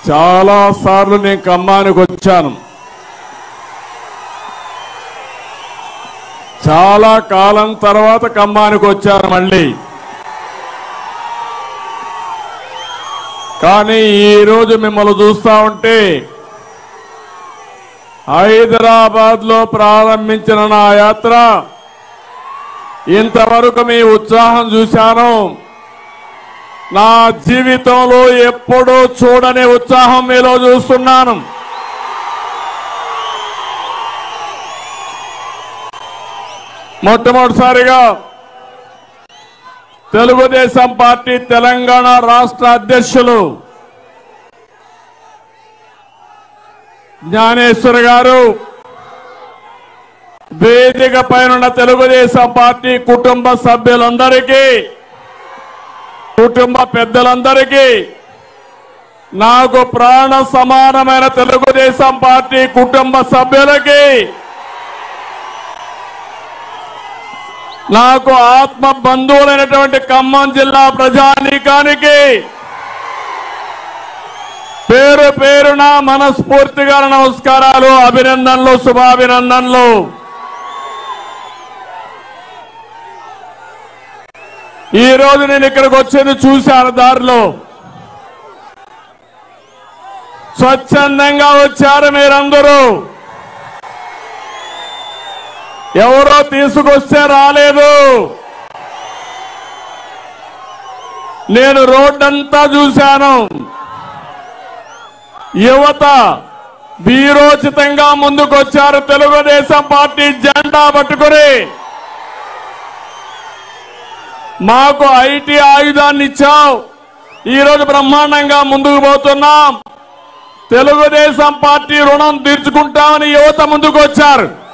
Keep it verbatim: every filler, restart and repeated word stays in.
చాలా సార్లు నేను ఖమ్మానికి వచ్చాను. చాలా కాలం తర్వాత ఖమ్మానికి వచ్చాను మళ్ళీ. కానీ ఈరోజు మిమ్మల్ని చూస్తా ఉంటే హైదరాబాద్ లో ప్రారంభించిన నా యాత్ర ఇంతవరకు మీ ఉత్సాహం చూశాను. నా జీవితంలో ఎప్పుడూ చూడని ఉత్సాహం మీలో చూస్తున్నాను. మొట్టమొదటిసారిగా తెలుగుదేశం పార్టీ తెలంగాణ రాష్ట్ర అధ్యక్షులు జ్ఞానేశ్వర్ గారు వేదిక పైన తెలుగుదేశం పార్టీ కుటుంబ సభ్యులందరికీ, కుటుంబ పెద్దలందరికీ, నాకు ప్రాణ సమానమైన తెలుగుదేశం పార్టీ కుటుంబ సభ్యులకి, నాకు ఆత్మ బంధువులైనటువంటి ఖమ్మం జిల్లా ప్రజానీకానికి పేరు పేరున మనస్ఫూర్తిగా నమస్కారాలు, అభినందనలు, శుభాభినందనలు. ఈ రోజు నేను ఇక్కడికి వచ్చేది చూశాను. దారిలో స్వచ్ఛందంగా వచ్చారు మీరందరూ. ఎవరో తీసుకొస్తే రాలేదు. నేను రోడ్డంతా చూశాను. యువత వీరోచితంగా ముందుకొచ్చారు. తెలుగుదేశం పార్టీ జెండా పట్టుకుని మాకు ఐటీ ఆయుధాన్ని ఇచ్చావు, ఈరోజు బ్రహ్మాండంగా ముందుకు పోతున్నాం, తెలుగుదేశం పార్టీ రుణం తీర్చుకుంటామని యువత ముందుకు వచ్చారు.